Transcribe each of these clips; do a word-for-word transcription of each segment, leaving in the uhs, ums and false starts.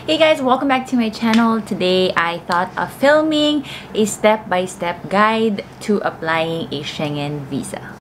Hey guys, welcome back to my channel. Today, I thought of filming a step-by-step guide to applying a Schengen visa.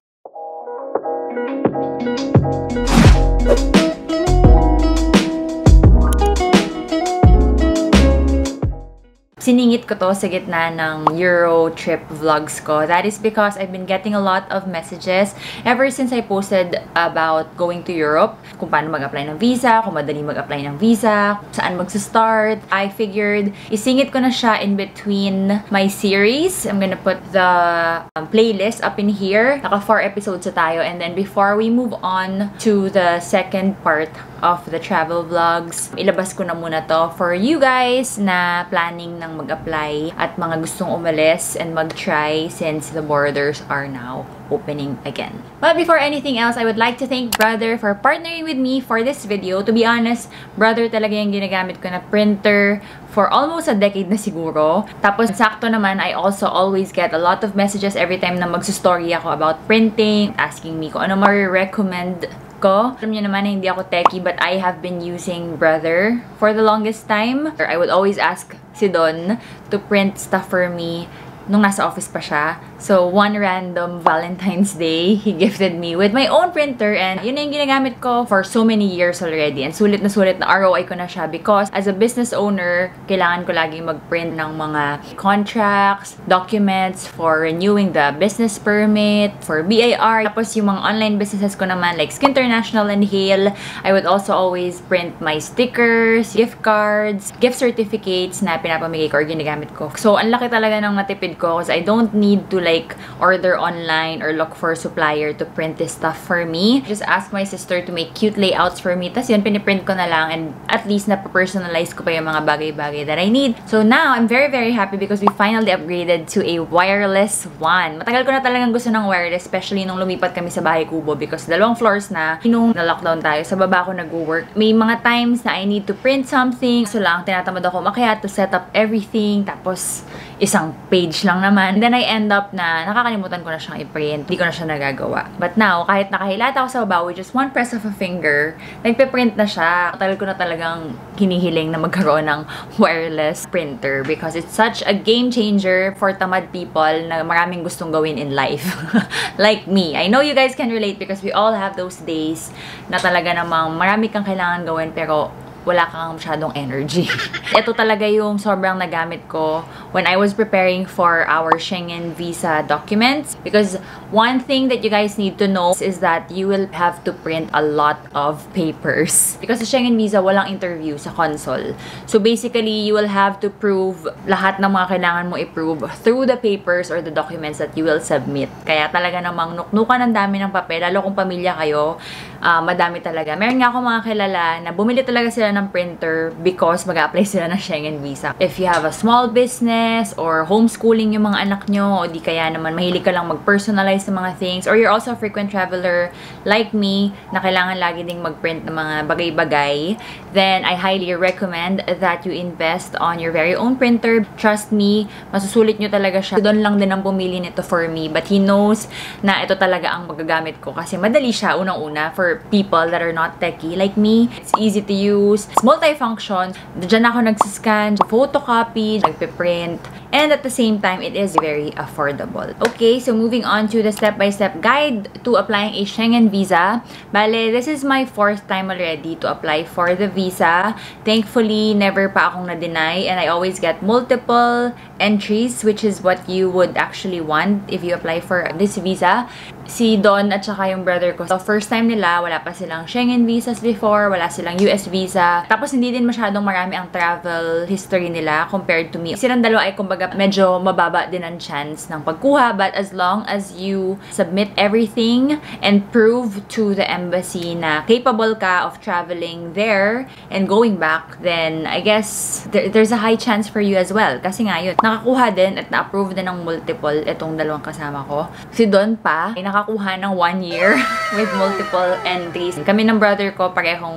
Siningit ko to sa gitna ng Euro trip vlogs ko. That is because I've been getting a lot of messages ever since I posted about going to Europe. Kung paano mag-apply ng visa, kung madali mag-apply ng visa, saan mag-start. I figured, isingit ko na siya in between my series. I'm gonna put the um, playlist up in here. Naka four episodes na tayo. And then before we move on to the second part of the travel vlogs, ilabas ko na muna to for you guys na planning ng mag-apply at mga gustong umalis and mag-try since the borders are now opening again. But before anything else, I would like to thank Brother for partnering with me for this video. To be honest, Brother talaga yung ginagamit ko na printer for almost a decade na siguro. Tapos, sakto naman, I also always get a lot of messages every time na magsustory ako about printing, asking me kung ano ma-recommend ko. Alam niyo naman na hindi ako techie, but I have been using Brother for the longest time. I would always ask si Don to print stuff for me nung nasa office pa siya. So, one random Valentine's Day, he gifted me with my own printer and yun na yung ginagamit ko for so many years already. And sulit na sulit na R O I ko na siya because as a business owner, kailangan ko lagi mag-print ng mga contracts, documents for renewing the business permit, for B I R. Tapos yung mga online businesses ko naman like Skin International and Hale, I would also always print my stickers, gift cards, gift certificates na pinapamigay ko or ginagamit ko. So, ang laki talaga ng natipid ko because I don't need to like order online or look for a supplier to print this stuff for me. Just ask my sister to make cute layouts for me. Tapos yun, piniprint ko na lang and at least na-personalize ko pa yung mga bagay-bagay that I need. So now, I'm very very happy because we finally upgraded to a wireless one. Matagal ko na talagang gusto ng wireless, especially nung lumipat kami sa bahay kubo because dalawang floors na, nung na-lockdown tayo, sa baba ako nag-work. May mga times na I need to print something. So lang, tinatamad ako umakyat to set up everything. Tapos, isang page lang naman. Then I end up na nakakalimutan ko na siyang i-print. Hindi ko na siya nagagawa. But now, kahit nakahilata ako sa baba with just one press of a finger, nagpe-print na siya. Tagal ko na talagang hinihiling na magkaroon ng wireless printer because it's such a game changer for tamad people na maraming gustong gawin in life. Like me. I know you guys can relate because we all have those days na talaga namang marami kang kailangan gawin pero wala kang masyadong energy. Ito talaga yung sobrang nagamit ko when I was preparing for our Schengen visa documents. Because one thing that you guys need to know is that you will have to print a lot of papers. Because sa Schengen visa, walang interview sa consul. So basically, you will have to prove lahat ng mga kailangan mo i-prove through the papers or the documents that you will submit. Kaya talaga namang nuknukan ang dami ng papel, lalo kung pamilya kayo, uh, madami talaga. Meron nga ako mga kilala na bumili talaga sila ng printer because mag-apply sila ng Schengen visa. If you have a small business or homeschooling yung mga anak nyo o di kaya naman mahilig ka lang mag-personalize ng mga things or you're also a frequent traveler like me na kailangan lagi ding mag-print ng mga bagay-bagay, then I highly recommend that you invest on your very own printer. Trust me, masusulit nyo talaga siya. Doon lang din ang pumili nito for me but he knows na ito talaga ang magagamit ko kasi madali siya unang-una for people that are not techie like me. It's easy to use. It's multifunction. Diyan ako nagsiscan, photocopy, nagpe-print, and at the same time, it is very affordable. Okay, so moving on to the step-by-step guide to applying a Schengen visa. Bale, this is my fourth time already to apply for the visa. Thankfully, never pa akong na-deny and I always get multiple entries, which is what you would actually want if you apply for this visa. Si Don at saka yung brother ko, so first time nila, wala pa silang Schengen visas before, wala silang U S visa. Tapos hindi din masyadong marami ang travel history nila compared to me. Silang dalawa ay kumbaga medyo mababa din ang chance ng pagkuha, but as long as you submit everything and prove to the embassy na capable ka of traveling there and going back, then I guess there, there's a high chance for you as well. Kasi nga yun, nakakuha din at na-approve din ng multiple itong dalawang kasama ko. Si Don pa, ay nakakuha ng one year with multiple entries. Kami ng brother ko, parehong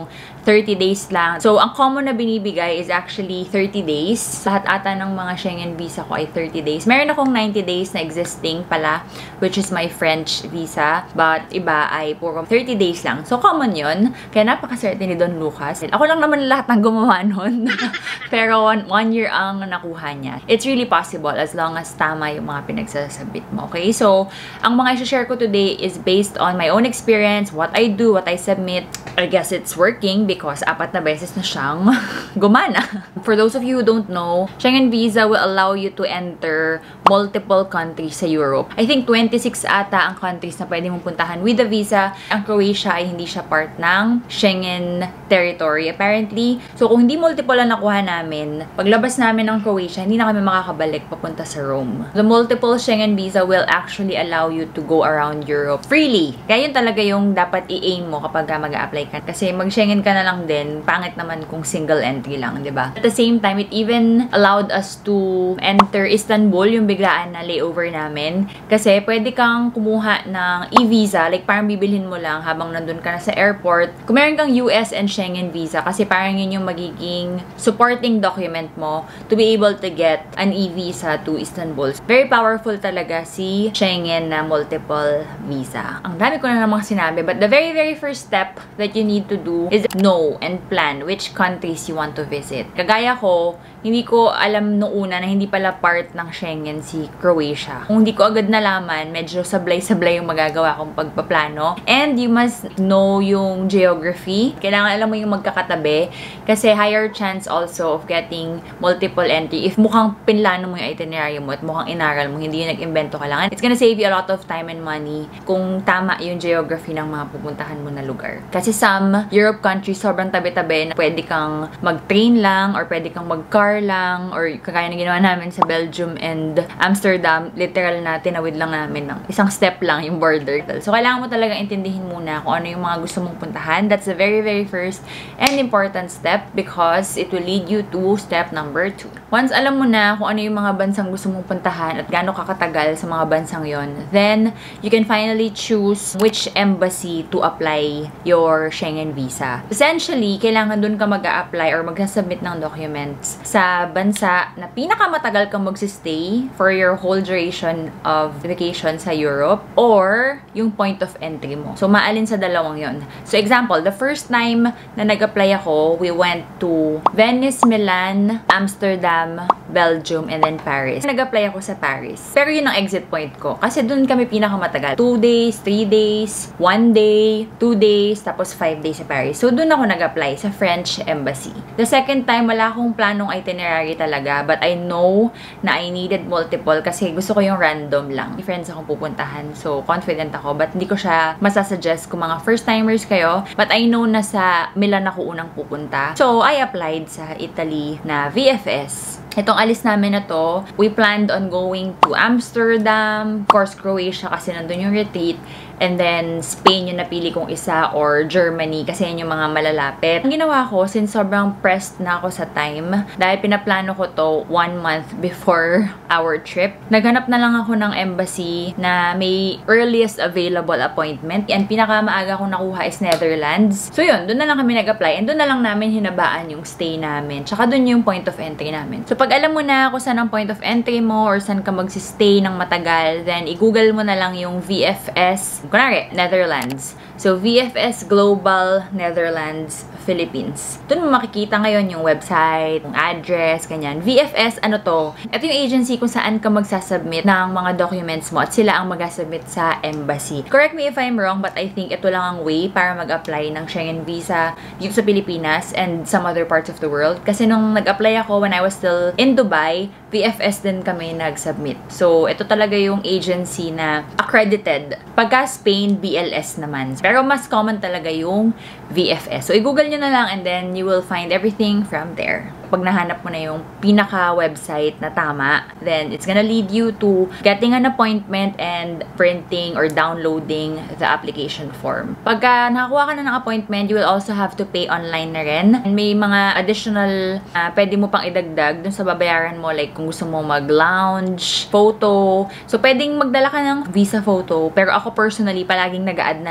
thirty days lang. So, ang common na binibigay is actually thirty days. Lahat ata ng mga Schengen visa ko ay thirty days. Meron akong ninety days na existing pala, which is my French visa. But iba ay puro thirty days lang. So, common yun. Kaya napakaswerte ni Don Lucas. Ako lang naman lahat ng gumawa nun. Pero one, one year ang nakuha niya. It's really possible as long as tama yung mga pinagsasabit mo. Okay? So, ang mga i-share ko today is based on my own experience, what I do, what I submit. I guess it's working because apat na beses na siyang gumana. For those of you who don't know, Schengen visa will allow you to enter multiple countries sa Europe. I think twenty-six ata ang countries na pwede mong puntahan with the visa. Ang Croatia ay hindi siya part ng Schengen territory apparently. So kung hindi multiple ang nakuha namin, paglabas namin ng Croatia, hindi na kami makakabalik papunta sa Rome. The multiple Schengen visa will actually allow you to go around Europe freely. Kaya yun talaga yung dapat i-aim mo kapag mag-a-apply ka. Kasi mag-Schengen ka na lang din, pangit naman kung single entry lang, di ba? At the same time, it even allowed us to enter Istanbul, yung biglaan na layover namin. Kasi pwede kang kumuha ng e-visa, like parang bibilhin mo lang habang nandun ka na sa airport. Kung meron kang U S and Schengen visa, kasi parang yun yung magiging supporting document mo to be able to get an e-visa to Istanbul. Very powerful talaga si Schengen na multiple visa. Ang dami ko na namang sinabi, but the very very first step that you need to do is know and plan which countries you want to visit. Kagaya ko, hindi ko alam noong una na hindi pala part ng Schengen si Croatia. Kung hindi ko agad nalaman, medyo sablay-sablay yung magagawa kong pagpaplano. And you must know yung geography. Kailangan alam mo yung magkakatabi kasi higher chance also of getting multiple entry. If mukhang pinlano mo yung itinerary mo at mukhang inaral mo, hindi yung nag-invento ka lang. It's gonna save you a lot of time and money kung tama yung geography ng mga pupuntahan mo na lugar. Kasi some Europe countries sobrang tabi-tabi na pwede kang mag-train lang or pwede kang mag-car lang or kagaya na ginawa namin sa Belgium and Amsterdam, literal na tinawid lang namin ng isang step lang yung border. So, kailangan mo talaga intindihin muna kung ano yung mga gusto mong puntahan. That's the very, very first and important step because it will lead you to step number two. Once alam mo na kung ano yung mga bansang gusto mong puntahan at gaano kakatagal sa mga bansang yon, then you can finally choose which embassy to apply your Schengen visa. Essentially, kailangan dun ka mag-a-apply or mag-submit ng documents sa bansa na pinakamatagal kang magsistay for your whole duration of vacation sa Europe or yung point of entry mo. So, maalin sa dalawang yon. So, example, the first time na nag-apply ako, we went to Venice, Milan, Amsterdam, Belgium, and then Paris. Nag-apply ako sa Paris. Pero yun ang exit point ko. Kasi dun kami pinakamatagal. Two days, three days, one day, two days, tapos five days sa Paris. So, dun ako nag-apply sa French Embassy. The second time, wala akong planong itinerary talaga. But I know na I needed multiple kasi gusto ko yung random lang. May friends akong pupuntahan. So, confident ako. But hindi ko siya masasuggest kung mga first-timers kayo. But I know na sa Milan ako unang pupunta. So, I applied sa Italy na V F S. Itong alis namin na to, we planned on going to Amsterdam, of course, Croatia kasi nandun yung retreat, and then Spain yung napili kong isa, or Germany kasi yun yung mga malalapit. Ang ginawa ko, since sobrang pressed na ako sa time, dahil pinaplano ko to one month before our trip, naghanap na lang ako ng embassy na may earliest available appointment. And pinakamaaga kong nakuha is Netherlands. So yun, doon na lang kami nag-apply, and doon na lang namin hinabaan yung stay namin. Tsaka doon yung point of entry namin. So pag alam mo na kung saan ang point of entry mo or saan ka magsistay ng matagal, then i-google mo na lang yung V F S, kunwari, Netherlands. So, V F S Global Netherlands Philippines. Doon mo makikita ngayon yung website, yung address, ganyan. V F S, ano to? Ito yung agency kung saan ka magsasubmit ng mga documents mo at sila ang mag-submit sa embassy. Correct me if I'm wrong, but I think ito lang ang way para mag-apply ng Schengen visa dito sa Pilipinas and some other parts of the world. Kasi nung nag-apply ako when I was still in Dubai, V F S din kami nag-submit. So, ito talaga yung agency na accredited. Pagka Spain, B L S naman. Pero mas common talaga yung V F S. So, i-google nyo na lang and then you will find everything from there. Pag nahanap mo na yung pinaka-website na tama, then it's gonna lead you to getting an appointment and printing or downloading the application form. Pagka nakakuha ka na ng appointment, you will also have to pay online na rin. And may mga additional uh, pwede mo pang idagdag dun sa babayaran mo, like kung gusto mo mag-lounge, photo. So, pwedeng magdala ka ng visa photo, pero ako personally, palaging nag-a-add na lang ako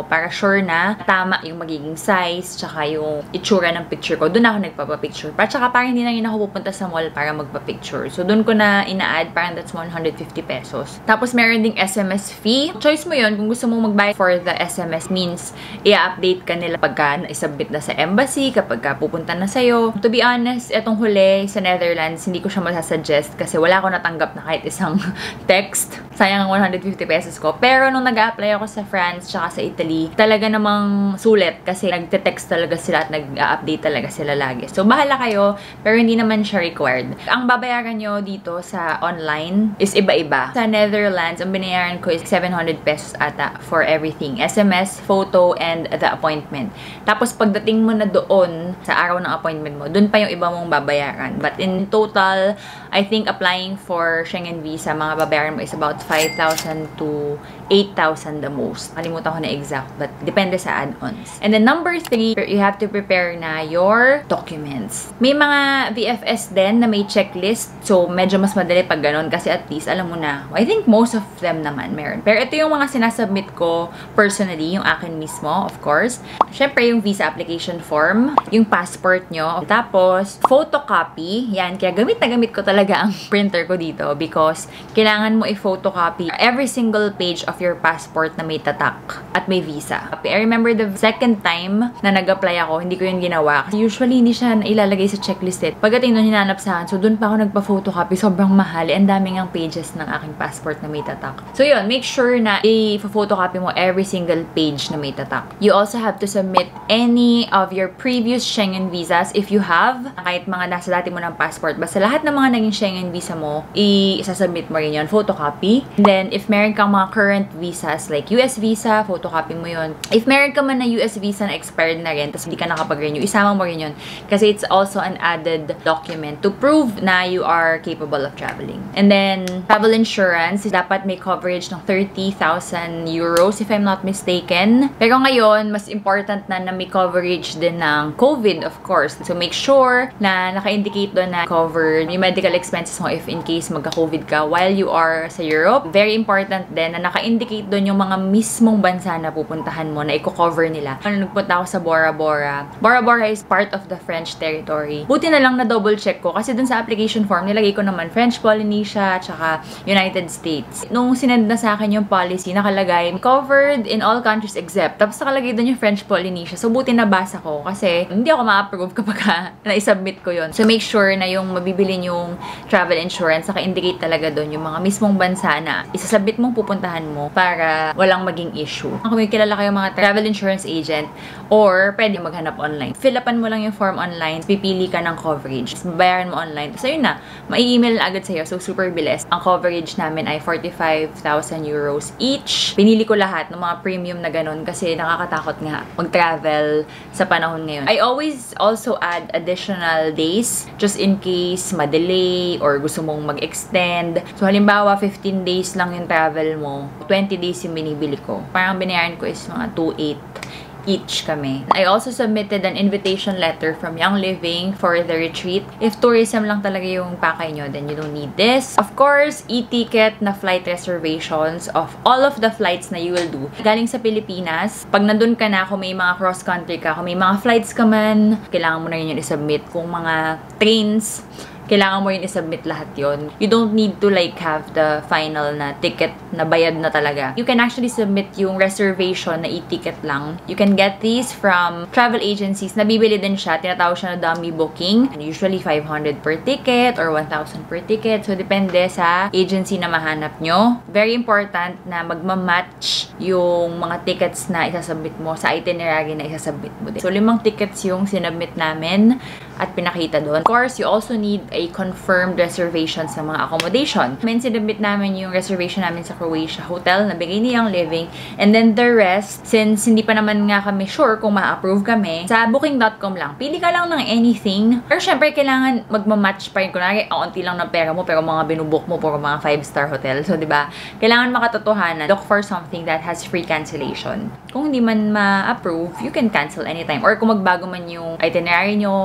para sure na tama yung magiging size, tsaka yung itsura ng picture ko. Doon ako nagpapapicture. Para tsaka parang hindi na rin ako pupunta sa mall para magpa-picture. So, doon ko na ina-add, parang that's one hundred fifty pesos. Tapos, meron ding S M S fee. Choice mo yun kung gusto mong magbayad for the S M S, means i-update ka nila pagka na-submit na sa embassy, kapag ka pupunta na sa'yo. To be honest, etong huli sa Netherlands, hindi ko siya masasuggest kasi wala ko natanggap na kahit isang text. Sayang ang one hundred fifty pesos ko. Pero nung nag-a-apply ako sa France tsaka sa Italy, talaga namang sulit kasi nagte-text talaga sila at nag-update talaga sila lagi. So, bahala kayo, pero hindi naman siya required. Ang babayaran nyo dito sa online is iba-iba. Sa Netherlands, ang binayaran ko is seven hundred pesos ata for everything. S M S, photo, and the appointment. Tapos, pagdating mo na doon sa araw ng appointment mo, doon pa yung iba mong babayaran. But in total, I think applying for Schengen visa, mga babayaran mo is about five thousand to eight thousand the most. Kalimutan ko na exact, but depende sa add-ons. And then number three, you have to prepare na your documents. May mga V F S din na may checklist, so medyo mas madali pag ganun kasi at least alam mo na. I think most of them naman meron. Pero ito yung mga sinasubmit ko personally, yung akin mismo, of course. Syempre, yung visa application form, yung passport nyo, tapos photocopy. Yan, kaya gamit na gamit ko talaga ang printer ko dito because kailangan mo i-photocopy every single page of your passport na may tatak at may visa. I remember the second time na nag-apply ako, hindi ko yun ginawa. Usually, hindi siya ilalagay sa checklist eh. Pagdating doon, hinanap saan. So, doon pa ako nagpa-photocopy. Sobrang mahal. Ang daming ang pages ng aking passport na may tatak. So, yun. Make sure na i-photocopy mo every single page na may tatak. You also have to submit any of your previous Schengen visas if you have. Kahit mga nasa dati mo ng passport. Basta lahat ng mga naging Schengen visa mo, i-submit mo rin yun. Photocopy. And then, if meron kang mga current visas, like U S visa, photocopy mo yun. If meron ka man na U S visa na expired na rin, tapos hindi ka nakapag-renew, isama mo rin yun. Kasi it's also an added document to prove na you are capable of traveling. And then, travel insurance, dapat may coverage ng thirty thousand euros, if I'm not mistaken. Pero ngayon, mas important na na may coverage din ng COVID, of course. So, make sure na naka-indicate doon na covered yung medical expenses mo if in case magka-COVID ka while you are sa Europe. Very important din na naka-indicate doon yung mga mismong bansa na pupuntahan mo na i-cover nila. Ano, nagpunta ako sa Bora Bora. Bora Bora is part of the French territory. Buti na lang na double check ko kasi dun sa application form, nilagay ko naman French Polynesia tsaka United States. Nung sinend na sa akin yung policy, nakalagay covered in all countries except. Tapos nakalagay dun yung French Polynesia. So, buti nabasa ko kasi hindi ako ma-approve kapag na-submit ko yun. So, make sure na yung mabibili yung travel insurance, naka-indicate talaga dun yung mga mismong bansa na isasubmit mong pupuntahan mo para walang maging issue. Kung may kilala kayong mga travel insurance agent or pwede maghanap online. Fill upan mo lang yung form online, pipili ka ng coverage. Bayaran mo online. So, yun na. Mai-email na agad sa'yo. So, super bilis. Ang coverage namin ay forty-five thousand euros each. Pinili ko lahat ng mga premium na ganun kasi nakakatakot nga mag-travel sa panahon ngayon. I always also add additional days just in case ma-delay or gusto mong mag-extend. So, halimbawa, fifteen days lang yung travel mo. twenty days yung binibili ko. Parang binayaran ko is mga two eight each kami. I also submitted an invitation letter from Young Living for the retreat. If tourism lang talaga yung pakay nyo, then you don't need this. Of course, e-ticket na flight reservations of all of the flights na you will do. Galing sa Pilipinas, pag nandun ka na, kung may mga cross-country ka, kung may mga flights ka man, kailangan mo na yun yung isubmit. Kung mga trains, kailangan mo yun isubmit lahat yon. You don't need to like have the final na ticket na bayad na talaga. You can actually submit yung reservation na e-ticket lang. You can get these from travel agencies. Nabibili din siya. Tinatawag siya na dummy booking. Usually five hundred per ticket or one thousand per ticket. So, depende sa agency na mahanap nyo. Very important na magmamatch yung mga tickets na isasubmit mo sa itinerary na isasubmit mo din. So, limang tickets yung sinubmit namin at pinakita doon. Of course, you also need a confirmed reservation sa mga accommodation. Men, sinubmit namin yung reservation namin sa Croatia hotel na bigay ni Young Living. And then the rest, since hindi pa naman nga kami sure kung ma-approve kami, sa booking dot com lang. Pili ka lang ng anything. Pero syempre, kailangan magmamatch pa rin. Kunwari, kaunti lang ng pera mo, pero mga binubook mo puro mga five star hotel. So, di ba? Kailangan makatotohanan. Look for something that has free cancellation. Kung hindi man ma-approve, you can cancel anytime. Or kung magbago man yung itinerary nyo, pwedeng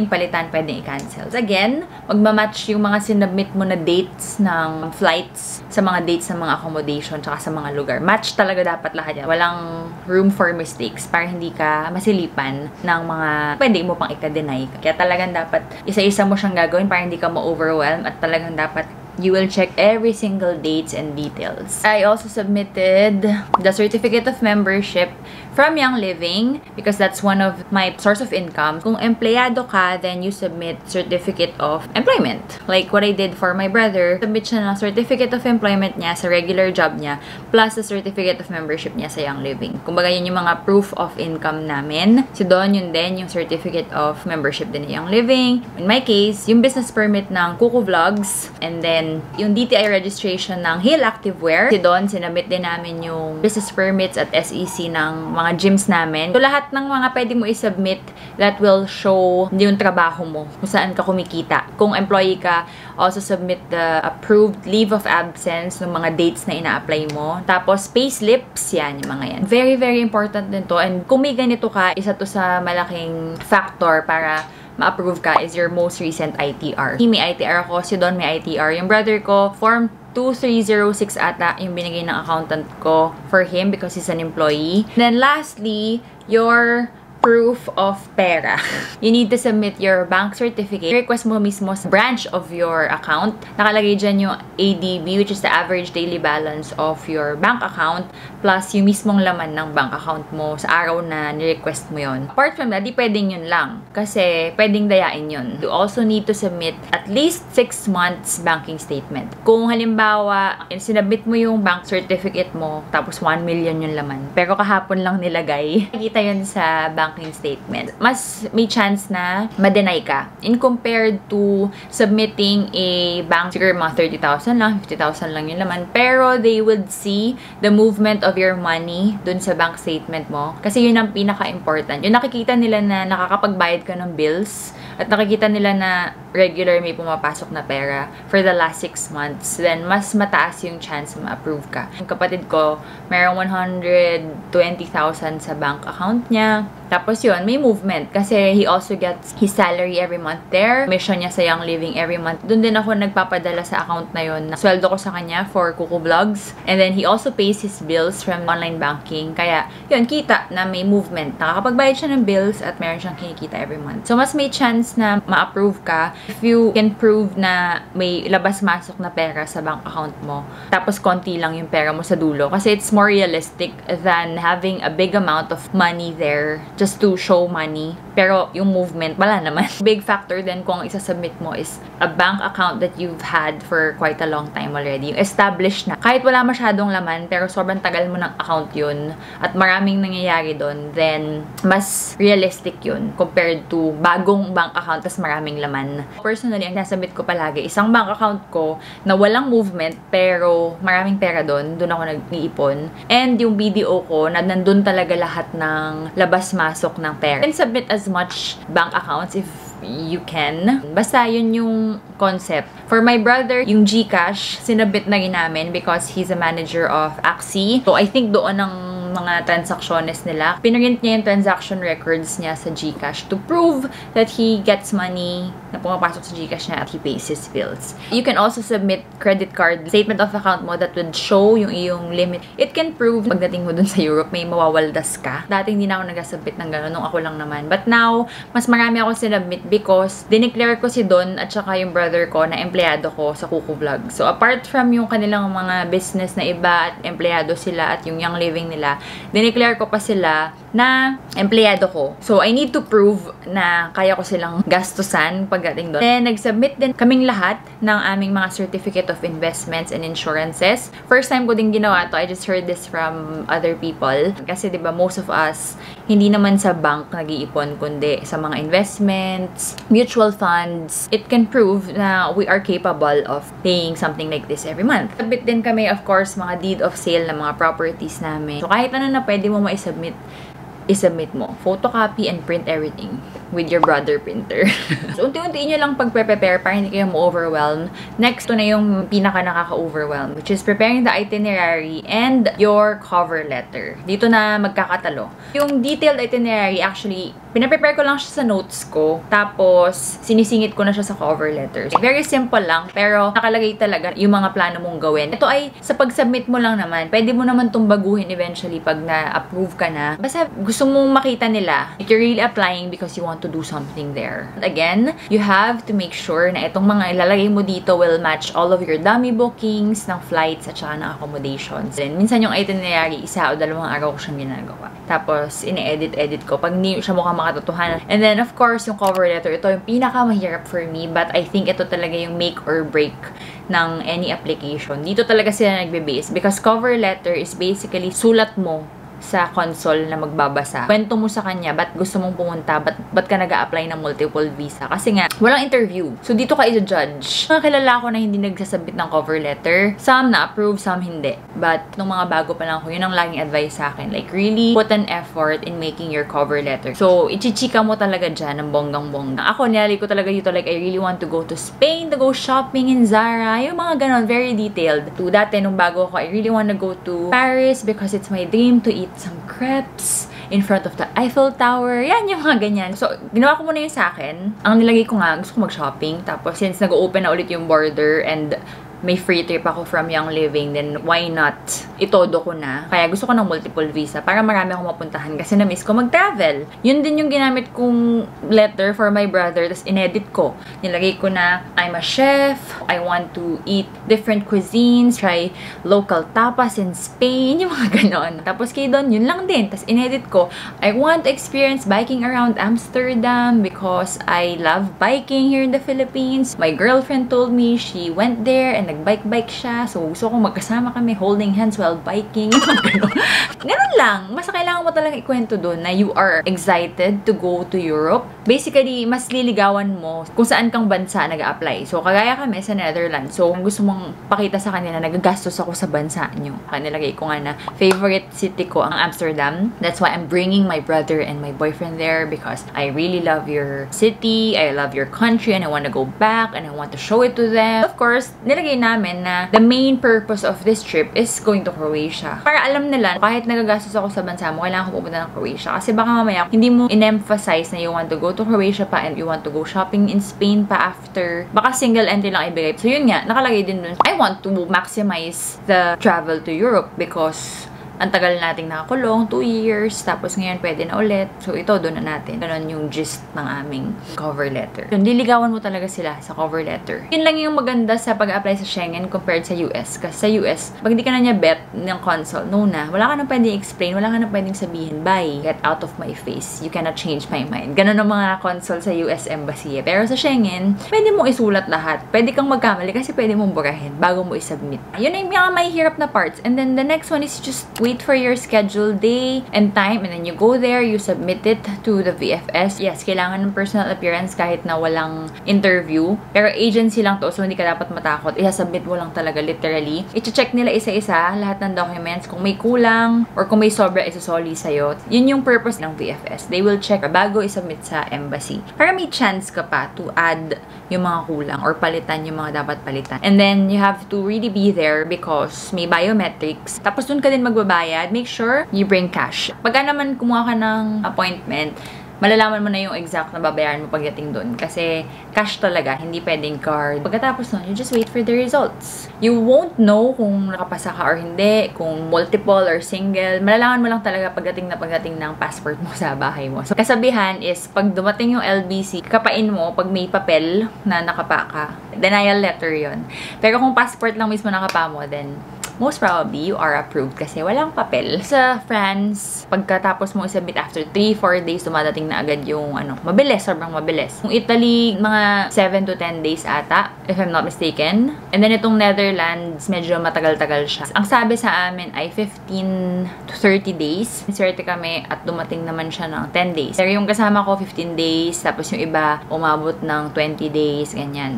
pwedeng palitan, pwedeng i-cancel. Again, magmamatch yung mga sinubmit mo na dates ng flights sa mga dates ng mga accommodation tsaka sa mga lugar. Match talaga dapat lahat yan. Walang room for mistakes para hindi ka masilipan ng mga pwede mo pang ika-deny. Kaya talagang dapat isa-isa mo siyang gagawin para hindi ka ma-overwhelm at talagang dapat you will check every single dates and details. I also submitted the certificate of membership from Young Living because that's one of my source of income. Kung empleyado ka, then you submit certificate of employment. Like what I did for my brother, submit siya ng certificate of employment niya sa regular job niya plus the certificate of membership niya sa Young Living. Kumbaga yun yung mga proof of income namin. Si Don yun din, yung certificate of membership din ng Young Living. In my case, yung business permit ng Kuku Vlogs and then yung D T I registration ng Heal Activewear. Si Don, sinabit din namin yung business permits at S E C ng mga gyms namin. So, lahat ng mga pwede mo i-submit that will show yung trabaho mo, kung saan ka kumikita. Kung employee ka, also submit the approved leave of absence ng mga dates na ina-apply mo. Tapos, payslips, yan, yung mga yan. Very, very important din to. And kung may ganito ka, isa to sa malaking factor para ma-approve ka is your most recent I T R. May I T R ako, si Don may I T R. Yung brother ko, form two three zero six ata yung binigay ng accountant ko for him because he's an employee. Then lastly, your proof of pera. You need to submit your bank certificate. Request mo mismo sa branch of your account. Nakalagay dyan yung A D B, which is the average daily balance of your bank account, plus yung mismong laman ng bank account mo sa araw na ni-request mo yon. Apart from that, di pwedeng yun lang. Kasi pwedeng dayain yun. You also need to submit at least six months banking statement. Kung halimbawa, sinabit mo yung bank certificate mo, tapos one million yung laman. Pero kahapon lang nilagay. Nakikita yun sa bank statement. Mas may chance na ma-deny ka. In compared to submitting a bank, siguro mga thirty thousand lang, fifty thousand lang yung laman. Pero they would see the movement of your money dun sa bank statement mo. Kasi yun ang pinaka-important. Yung nakikita nila na nakakapagbayad ka ng bills at nakikita nila na regular may pumapasok na pera for the last six months, then mas mataas yung chance na ma-approve ka. Yung kapatid ko, mayroong one hundred twenty thousand sa bank account niya. Tapos yun, may movement kasi he also gets his salary every month there. Mission niya sa Young Living every month. Doon din ako nagpapadala sa account na yun. Sweldo ko sa kanya for Kuku Vlogs. And then he also pays his bills from online banking. Kaya yun, kita na may movement. Nakakapagbayad siya ng bills at meron siyang kinikita every month. So mas may chance na ma-approve ka if you can prove na may labas-masok na pera sa bank account mo. Tapos konti lang yung pera mo sa dulo. Kasi it's more realistic than having a big amount of money there just to show money. Pero yung movement, wala naman. Big factor din kung isasubmit mo is a bank account that you've had for quite a long time already. Yung established na. Kahit wala masyadong laman, pero sobrang tagal mo ng account yun at maraming nangyayari doon, then mas realistic yun compared to bagong bank account tas maraming laman. Personally, ang nasubmit ko palagi, isang bank account ko na walang movement pero maraming pera doon. Doon ako nag-iipon. And yung B D O ko na nandun talaga lahat ng labas-masok ng pera. And submit as much bank accounts if you can. Basta yun yung concept. For my brother, yung GCash, sinabit na rin namin because he's a manager of Axie. So I think doon ang mga transactions nila. Pinrint niya yung transaction records niya sa GCash to prove that he gets money na pumapasok sa GCash niya at he pays his bills. You can also submit credit card statement of account mo that would show yung iyong limit. It can prove pagdating mo dun sa Europe, may mawawaldas ka. Dati hindi na ako nag-submit ng gano'n nung ako lang naman. But now, mas marami ako sinubmit because dineclare ko si Don at saka yung brother ko na empleyado ko sa Kuku Vlog. So, apart from yung kanilang mga business na iba at empleyado sila at yung Young Living nila, dineclare ko pa sila na empleyado ko. So, I need to prove na kaya ko silang gastusan pagdating doon. Then, nag-submit din kaming lahat ng aming mga certificate of investments and insurances. First time ko din ginawa to. I just heard this from other people. Kasi, di ba, most of us, hindi naman sa bank nag-iipon, kundi sa mga investments, mutual funds. It can prove na we are capable of paying something like this every month. Submit din kami, of course, mga deed of sale ng mga properties namin. So, kahit ano na pwede mo ma-submit, isubmit mo. Photocopy and print everything. with your brother printer. So, unti-unti nyo lang pag-prepare para hindi kayo ma-overwhelm. Next, to na yung pinaka nakaka-overwhelm, which is preparing the itinerary and your cover letter. Dito na magkakatalo. Yung detailed itinerary, actually, pinaprepare ko lang siya sa notes ko. Tapos, sinisingit ko na siya sa cover letters. Very simple lang, pero nakalagay talaga yung mga plano mong gawin. Ito ay, sa pag-submit mo lang naman, pwede mo naman itong baguhin eventually pag na-approve ka na. Basta, gusto mong makita nila that you're really applying because you want to do something there. Again, you have to make sure na itong mga ilalagay mo dito will match all of your dummy bookings ng flights at saka ng accommodations. Then, minsan yung itinerary, isa o dalawang araw ko siyang ginagawa. Tapos, ine-edit-edit ko pag hindi siya mukhang makatotohanan. And then, of course, yung cover letter, ito yung pinakamahirap for me, but I think ito talaga yung make or break ng any application. Dito talaga sila nagbe-base because cover letter is basically sulat mo sa console na magbabasa. Kwento mo sa kanya, ba't gusto mong pumunta, ba't, ba't ka nag-a-apply ng multiple visa. Kasi nga, walang interview. So, dito ka i-judge. Mga kilala ko na hindi nagsasabit ng cover letter. Some na-approve, some hindi. But, nung mga bago pa lang ko, yun ang laging advice sa akin. Like, really put an effort in making your cover letter. So, ichichika mo talaga dyan ng bonggang-bonggang. Ako, nilali ko talaga dito, like, I really want to go to Spain, to go shopping in Zara. Yung mga ganon, very detailed. To dati, nung bago ako, I really want to go to Paris because it's my dream to eat some crepes in front of the Eiffel Tower. Yan, yung mga ganyan. So, ginawa ko muna yung sa akin. Ang nilagay ko nga, gusto ko mag-shopping. Tapos, since nag-open na ulit yung border and may free trip ako from Young Living, then why not? Itodo ko na. Kaya gusto ko ng multiple visa para marami akong mapuntahan kasi na-miss ko mag-travel. Yun din yung ginamit kong letter for my brother, tapos inedit ko. Nilagay ko na, I'm a chef, I want to eat different cuisines, try local tapas in Spain, yung mga ganon. Tapos kay Don, yun lang din. Tapos inedit ko, I want to experience biking around Amsterdam because I love biking here in the Philippines. My girlfriend told me she went there and nag-bike-bike siya. So, gusto kong magkasama kami holding hands while biking. Ganun lang. Basta kailangan mo talaga ikwento doon na you are excited to go to Europe. Basically, mas liligawan mo kung saan kang bansa nag-a-apply. So, kagaya kami sa Netherlands. So, kung gusto mong pakita sa kanila na nagagastos ako sa bansa nyo. Kanilagay ko nga na favorite city ko ang Amsterdam. That's why I'm bringing my brother and my boyfriend there because I really love your city, I love your country, and I want to go back and I want to show it to them. Of course, nilagay namin na the main purpose of this trip is going to Croatia. Para alam nila, kahit nagagastos ako sa bansa mo, kailangan ko pupunta ng Croatia. Kasi baka mamaya, hindi mo in-emphasize na you want to go to Croatia pa and you want to go shopping in Spain pa after. Baka single entry lang ibigay. So yun nga, nakalagay din dun. I want to maximize the travel to Europe because ang tagal nating nakakulong, two years, tapos ngayon pwede na ulit. So, ito, doon na natin. Ganon yung gist ng aming cover letter. Yun, liligawan mo talaga sila sa cover letter. Yun lang yung maganda sa pag-apply sa Schengen compared sa U S. Kasi sa U S, pag hindi ka na niya bet ng console, no na, wala ka na pwedeng explain, wala ka na pwedeng sabihin, bye, get out of my face. You cannot change my mind. Ganon ang mga console sa U S Embassy. Pero sa Schengen, pwede mong isulat lahat. Pwede kang magkamali kasi pwede mong burahin bago mo isubmit. Yun yung mga mahihirap na parts. And then, the next one is just wait for your scheduled day and time, and then you go there, you submit it to the V F S. Yes, kailangan ng personal appearance kahit na walang interview. Pero agency lang to, so hindi ka dapat matakot. I-submit mo lang talaga, literally. I-check nila isa-isa, lahat ng documents. Kung may kulang, or kung may sobra, isasoli sa'yo. Yun yung purpose ng V F S. They will check bago i-submit sa embassy. Para may chance ka pa to add yung mga kulang or palitan yung mga dapat palitan. And then, you have to really be there because may biometrics. Tapos dun ka din magbabayad. Make sure you bring cash. Pagka naman kumuha ka ng appointment, malalaman mo na yung exact na babayaran mo pagdating doon. Kasi cash talaga, hindi pwedeng card. Pagkatapos nun, you just wait for the results. You won't know kung nakapasa ka or hindi, kung multiple or single. Malalaman mo lang talaga pagdating na pagdating ng passport mo sa bahay mo. So, kasabihan is, pag dumating yung L B C, kapain mo pag may papel na nakapa ka. Denial letter yon. Pero kung passport lang mismo nakapa mo, then most probably, you are approved kasi walang papel. Sa France, pagkatapos mo isubmit after three to four days, dumadating na agad yung, ano, mabilis, sobrang mabilis. Kung Italy, mga seven to ten days ata, if I'm not mistaken. And then itong Netherlands, medyo matagal-tagal siya. Ang sabi sa amin ay fifteen to thirty days. Swerte kami at dumating naman siya ng ten days. Pero yung kasama ko, fifteen days, tapos yung iba, umabot ng twenty days, ganyan. Yung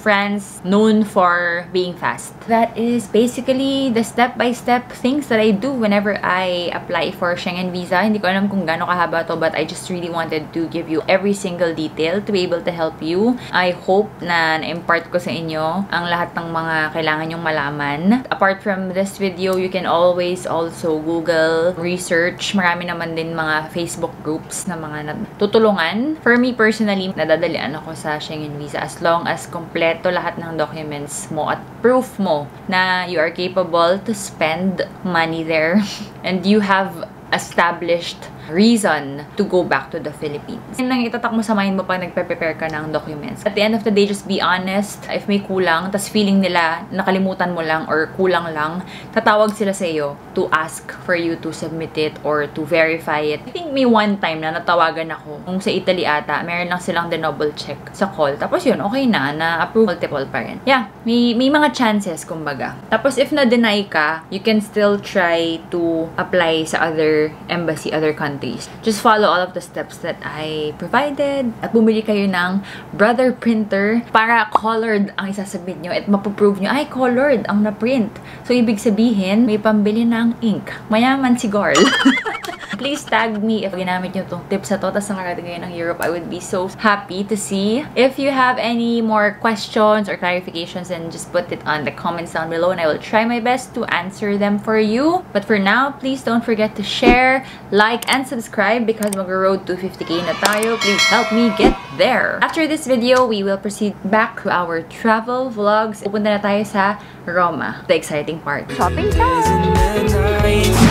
France known for being fast. That is basically the step-by-step things that I do whenever I apply for Schengen visa. Hindi ko alam kung gaano kahaba to, but I just really wanted to give you every single detail to be able to help you. I hope na na-impart ko sa inyo ang lahat ng mga kailangan nyong malaman. Apart from this video, you can always also Google, research. Marami naman din mga Facebook groups na mga tutulungan. For me personally, nadadalian ako sa Schengen visa as long as kompleto lahat ng documents mo at proof mo na you are capable to spend money there and you have established reason to go back to the Philippines. Yan lang itatak mo sa mind mo pag nagpe-prepare ka ng documents. At the end of the day, just be honest. If may kulang, tas feeling nila nakalimutan mo lang or kulang lang, tatawag sila sa iyo to ask for you to submit it or to verify it. I think may one time na natawagan ako. Kung sa Italy ata, meron lang silang double check sa call. Tapos yun, okay na, na-approve multiple pa rin. Yeah, may, may mga chances, kumbaga. Tapos if na-deny ka, you can still try to apply sa other embassy, other countries. Just follow all of the steps that I provided at bumili kayo ng brother printer para colored ang isasubmit nyo at mapuprove nyo, ay, colored ang na-print. So, ibig sabihin, may pambili ng ink. Mayaman si girl. Please tag me if ginamit nyo itong tips na to tapos nakarating kayo ng Europe. I would be so happy to see. If you have any more questions or clarifications, then just put it on the comments down below and I will try my best to answer them for you. But for now, please don't forget to share, like, and subscribe because mag-road to fifty K na tayo. Please help me get there. After this video, we will proceed back to our travel vlogs. Pupunta na tayo sa Roma, the exciting part. Shopping time!